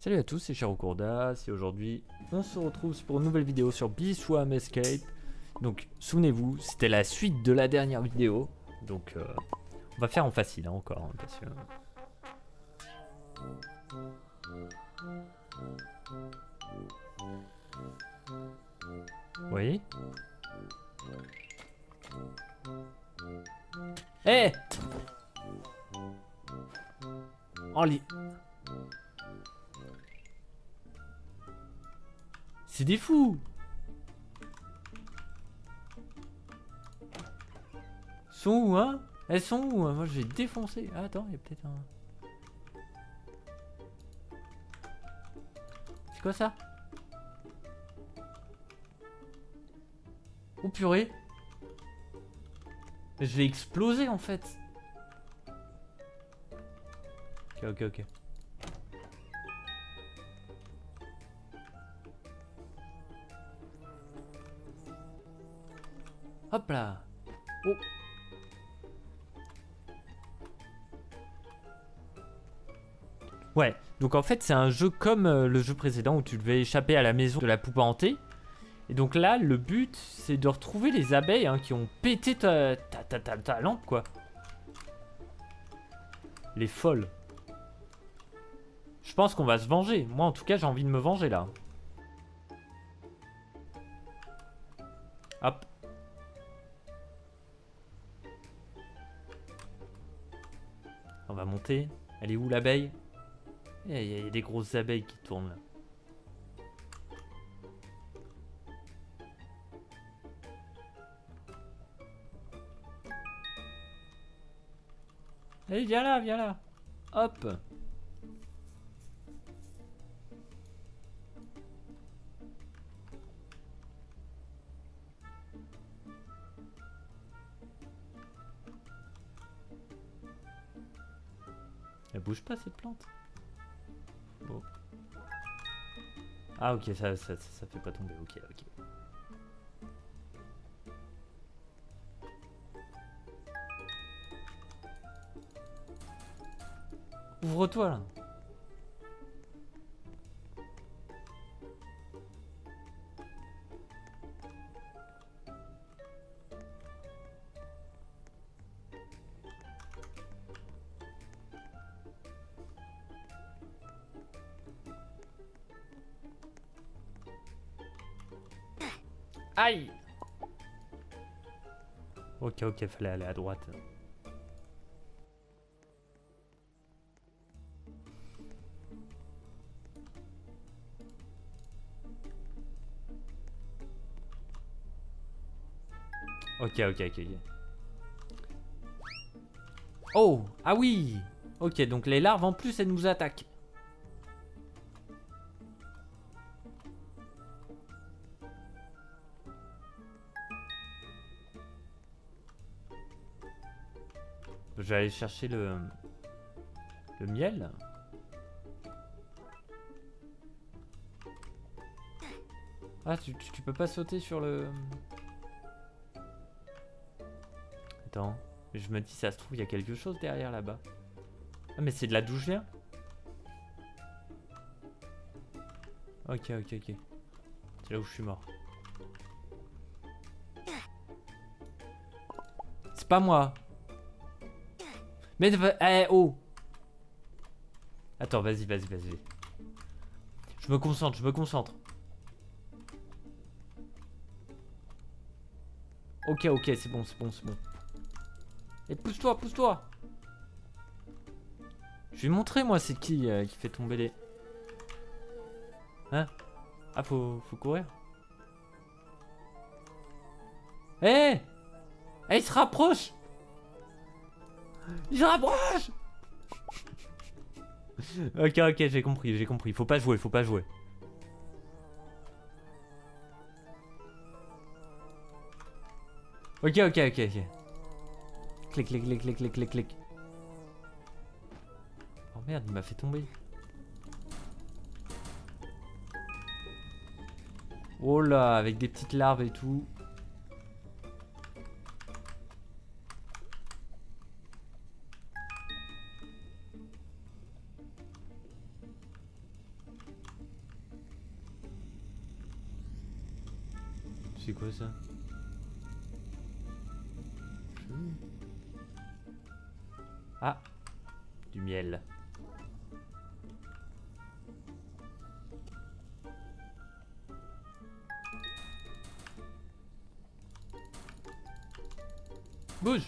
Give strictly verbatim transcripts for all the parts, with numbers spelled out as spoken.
Salut à tous, c'est Charocourdas et aujourd'hui on se retrouve pour une nouvelle vidéo sur Biswam Escape. Donc souvenez-vous, c'était la suite de la dernière vidéo. Donc euh, on va faire en facile hein, encore. Hein, parce que... Vous voyez? Eh hey Oh les... C'est des fous! Ils sont où, hein? Elles sont où, hein? Moi je vais défoncer. Ah, attends, il y a peut-être un... C'est quoi ça? Oh purée! Je vais exploser en fait. Ok, ok, ok. Hop là. Oh. Ouais, donc en fait c'est un jeu comme euh, le jeu précédent où tu devais échapper à la maison de la poupée hantée. Et donc là, le but c'est de retrouver les abeilles hein, qui ont pété ta, ta, ta, ta, ta lampe quoi. Les folles. Je pense qu'on va se venger. Moi en tout cas j'ai envie de me venger là. Hop. On va monter. Elle est où l'abeille? Il y, y a des grosses abeilles qui tournent là. Allez, viens là, viens là. Hop. Elle bouge pas cette plante. Bon. Ah ok, ça, ça, ça, ça fait pas tomber. Ok, ok. Ouvre-toi là. Aïe. Ok, ok, fallait aller à droite. Ok, ok, ok, ok. Oh, ah oui. Ok, donc les larves en plus elles nous attaquent. Je vais aller chercher le, le miel. Ah, tu, tu, tu peux pas sauter sur le... Attends, je me dis, ça se trouve, il y a quelque chose derrière là-bas. Ah, mais c'est de là d'où je viens? Ok, ok, ok. C'est là où je suis mort. C'est pas moi. Mais... Eh, oh. Attends, vas-y, vas-y, vas-y. Je me concentre, je me concentre. Ok, ok, c'est bon, c'est bon, c'est bon. Et pousse-toi, pousse-toi. Je vais montrer, moi, c'est qui euh, qui fait tomber les... Hein? Ah, faut, faut courir. Eh hey hey, il se rapproche. Il se rapproche. Ok, ok, j'ai compris, j'ai compris. Faut pas jouer, faut pas jouer. Ok, ok, ok, ok. Clic, clic, clic, clic, clic, clic, clic. Oh merde, il m'a fait tomber. Oh là, avec des petites larves et tout. C'est quoi ça? Ah, du miel. Bouge.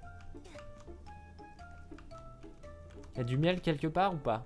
Y a du miel quelque part ou pas?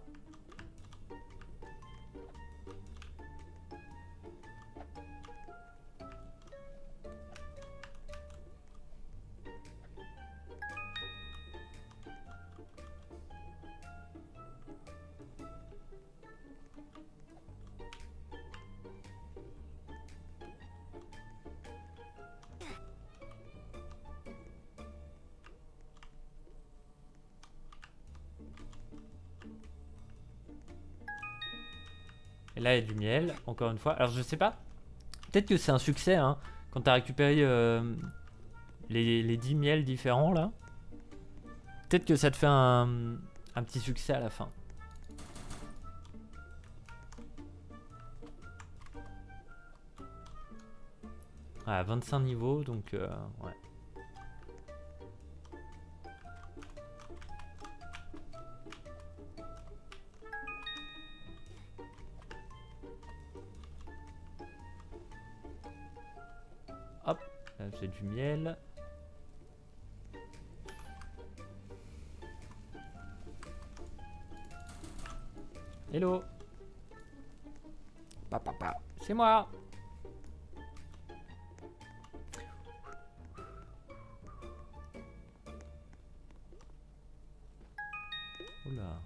Et là, il y a du miel, encore une fois. Alors, je sais pas. Peut-être que c'est un succès, hein. Quand t'as récupéré euh, les, les dix miels différents, là. Peut-être que ça te fait un, un petit succès à la fin. Ah, vingt-cinq niveaux, donc... Euh, ouais. Hop, là j'ai du miel. Hello. Papa, c'est moi. Oula.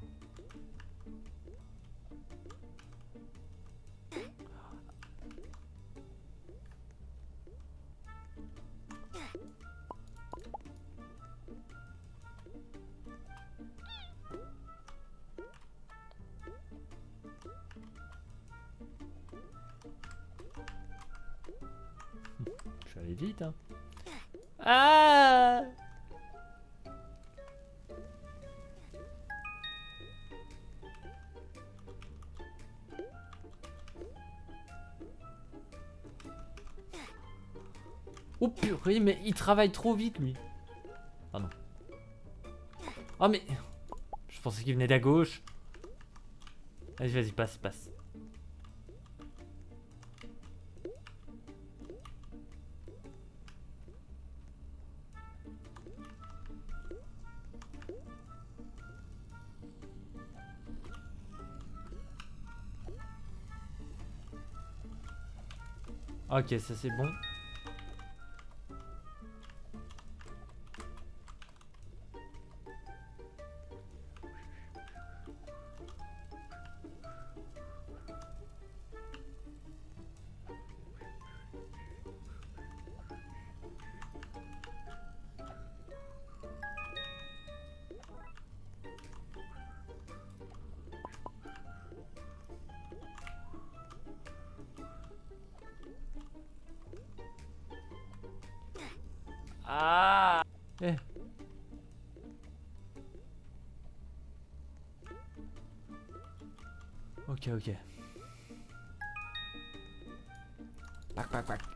Je suis allé vite, hein. Ah! Oh purée, mais il travaille trop vite, lui. Ah non. Oh mais... Je pensais qu'il venait d'à gauche. Vas-y, vas-y, passe, passe. Ok, ça c'est bon. Ah! Eh. Ok, ok. Pac, pac, pac.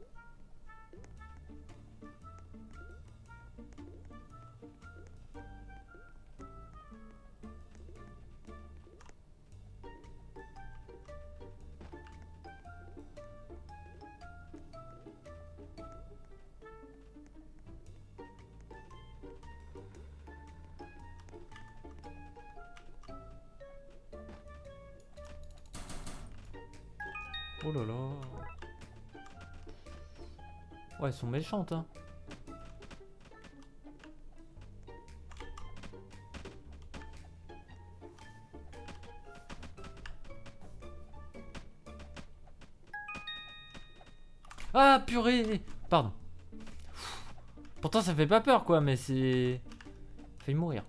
Oh là là. Ouais, elles sont méchantes, hein. Ah, purée! Pardon. Pourtant, ça fait pas peur, quoi, mais c'est... Failli mourir.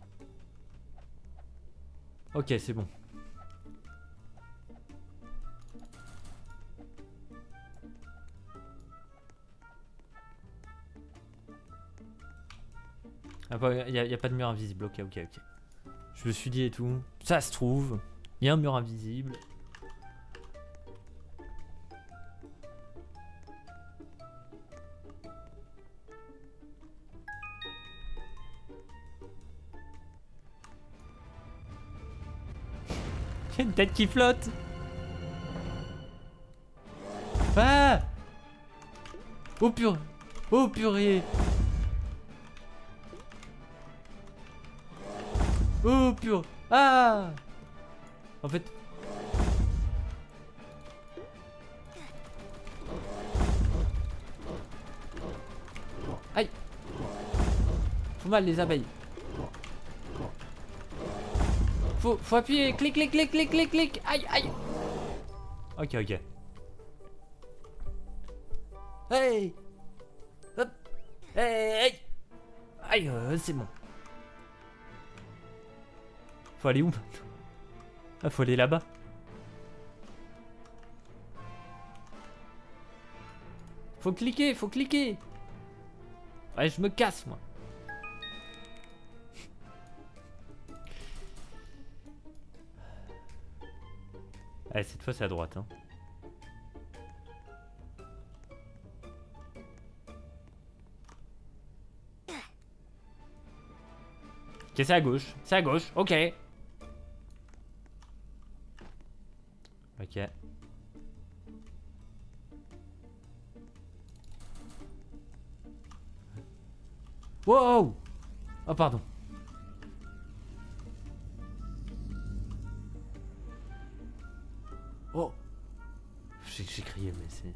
Ok, c'est bon. Il ah, n'y a, y a pas de mur invisible, ok, ok, ok. Je me suis dit et tout, ça se trouve, il y a un mur invisible. Il y a une tête qui flotte. Ah! Oh purée! Oh purée! Oh purée! Ah! En fait... Aïe! Faut mal les abeilles. Faut, faut appuyer, clic, clic, clic, clic, clic, clic. Aïe, aïe. Ok, ok. Hey! Hop! Hey! Hey! Aïe, euh, c'est bon. Faut aller où? Ah, faut aller là-bas. Faut cliquer, faut cliquer. Ouais, je me casse, moi. Allez, cette fois, c'est à droite, hein. Ok, c'est à gauche. C'est à gauche, ok. Ok. Wow! Oh, pardon. Oh! J'ai crié, mais c'est...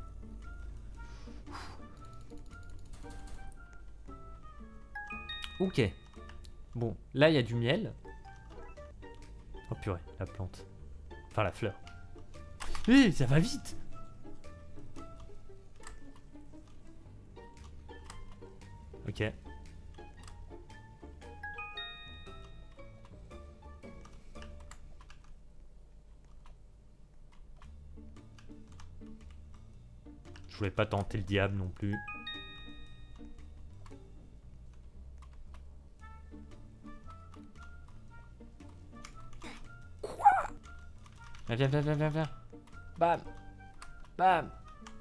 Ok. Bon, là, il y a du miel. Oh purée, la plante. Enfin, la fleur. Hé, ça va vite! Ok. Je voulais pas tenter le diable non plus. Quoi? Viens, viens, viens, viens, viens. Bam. Bam.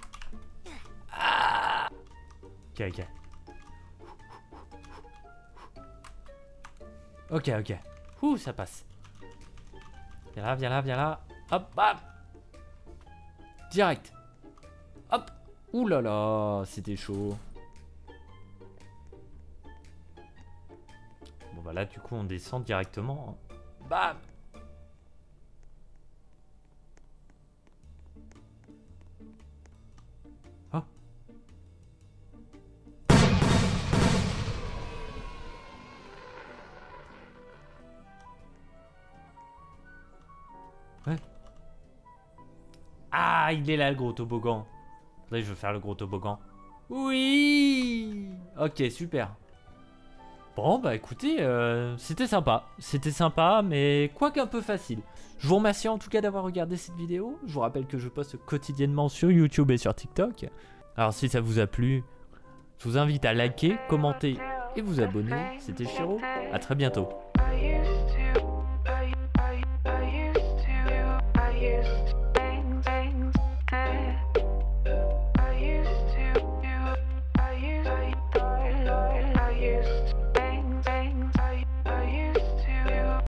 Ah. Ok, ok. Ok, ok. Ouh, ça passe. Viens là, viens là, viens là. Hop, bam. Direct. Hop. Ouh là là, c'était chaud. Bon bah là, du coup, on descend directement. Bam. Oh. Ouais. Ah, il est là, le gros toboggan. Là, je veux faire le gros toboggan. Oui. Ok, super. Bon, bah écoutez, euh, c'était sympa. C'était sympa, mais quoique un peu facile. Je vous remercie en tout cas d'avoir regardé cette vidéo. Je vous rappelle que je poste quotidiennement sur YouTube et sur TikTok. Alors si ça vous a plu, je vous invite à liker, commenter et vous abonner. C'était Shiro. À très bientôt.